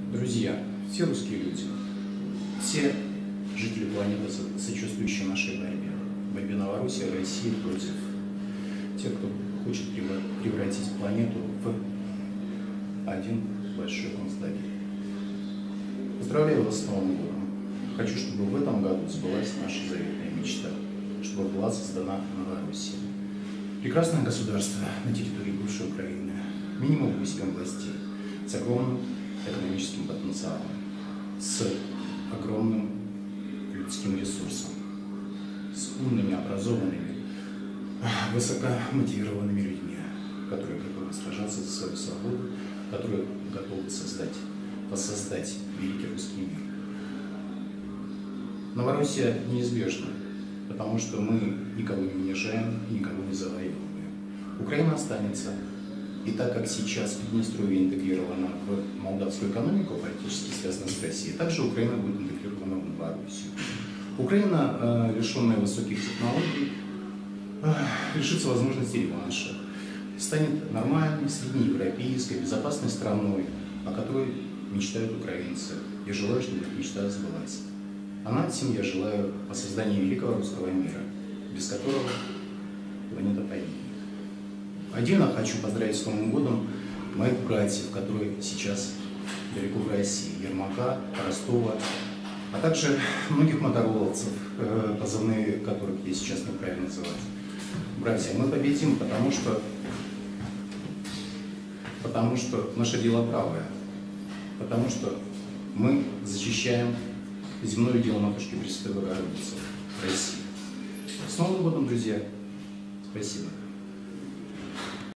Друзья, все русские люди, все жители планеты, сочувствующие нашей борьбе Новороссии и России против тех, кто хочет превратить планету в один большой концлагерь. Поздравляю вас с Новым годом. Хочу, чтобы в этом году сбылась наша заветная мечта, чтобы была создана Новороссия. Прекрасное государство на территории бывшей Украины, минимум 8 областей, с огромным экономическим потенциалом, с огромным людским ресурсом, с умными, образованными, высокомотивированными людьми, которые готовы сражаться за свою свободу, которые готовы воссоздать великий русский мир. Новороссия неизбежна, потому что мы никого не унижаем и никого не завоевываем. Украина останется. И так как сейчас Приднестровье интегрировано в молдавскую экономику, практически связано с Россией, также Украина будет интегрирована в Новороссию. Украина, лишенная высоких технологий, лишится возможности реванша, станет нормальной, среднеевропейской, безопасной страной, о которой мечтают украинцы. Я желаю, чтобы их мечта сбылась. А нам всем я желаю воссоздания великого русского мира, без которого планета погибнет. Отдельно хочу поздравить с Новым годом моих братьев, которые сейчас далеко в России, Ермака, Ростова, а также многих мотороловцев, позывные которых я сейчас неправильно называю. Братья, мы победим, потому что наше дело правое, потому что мы защищаем земное дело Матушки Пресвятой Богородицы России. С Новым годом, друзья! Спасибо.